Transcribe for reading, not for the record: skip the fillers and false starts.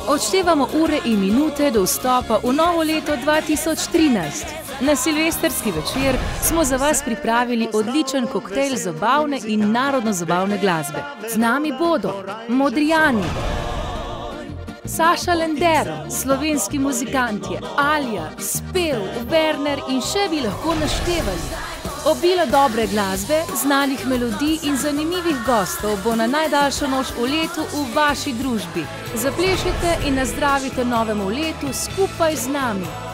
Odštevamo ure in minute do vstopa v novo leto 2013. Na silvestrski večer smo za vas pripravili odličen koktejl zabavne in narodno-zabavne glasbe. Z nami bodo Modrijani, Saša Lendero, slovenski muzikantje, Alja, Spev, Werner in še bi lahko naštevali. Obilo dobre glasbe, znanih melodij in zanimivih gostov bo na najdaljšo noč v letu v vaši družbi. Zaplešite in nazdravite novemu letu skupaj z nami.